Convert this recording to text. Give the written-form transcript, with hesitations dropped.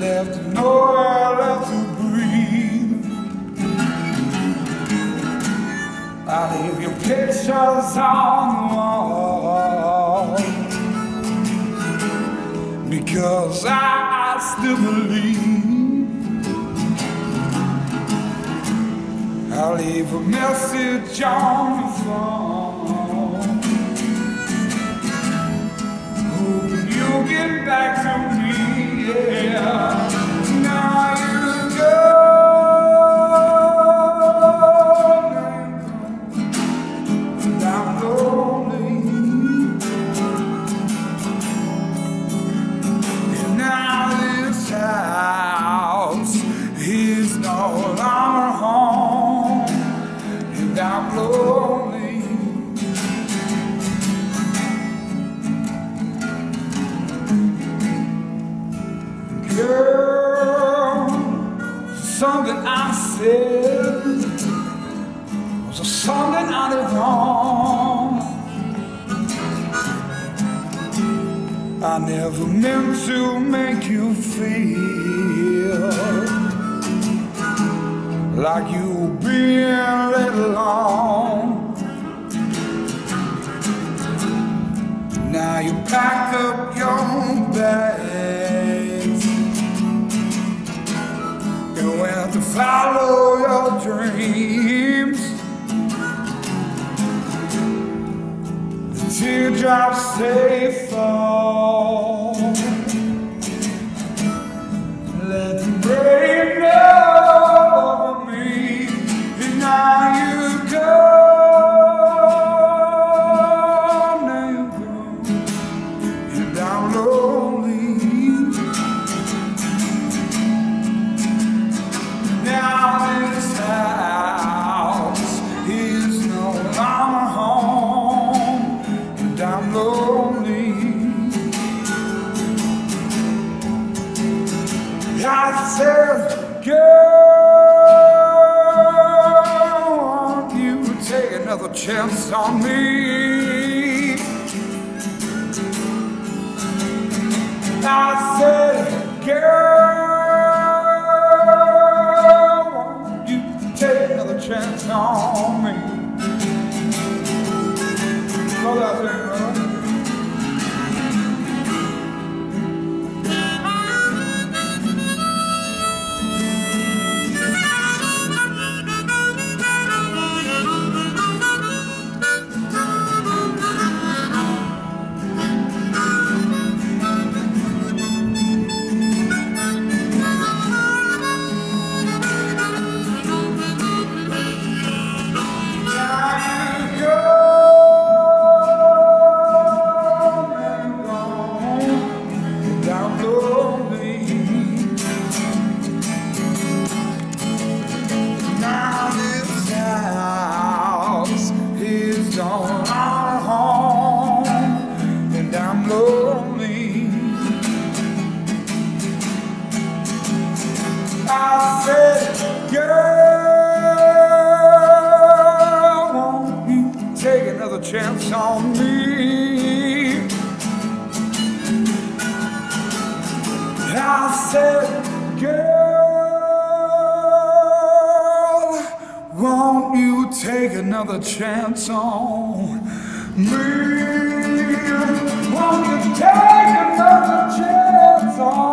left nowhere left to breathe. I leave your pictures on the wall, because I still believe. I'll leave a message on the phone, hoping you'll get back to me. Yeah, now you go, and I'm lonely. And now this house is no longer home, and I'm lonely. Girl, something I said was something I did wrong. I never meant to make you feel like you were being let alone. Now you packed up your bags and went to follow your dreams. The teardrops they fall, let them rain over me. And now you go, now you go, and I'm lonely. Now this house is no longer home, and I'm lonely. I said, girl, won't you take another chance on me? I said, girl, won't you take another chance on me? Go that thing, bro. I said, girl, won't you take another chance on me? I said, girl, won't you take another chance on me? Won't you take another chance on me?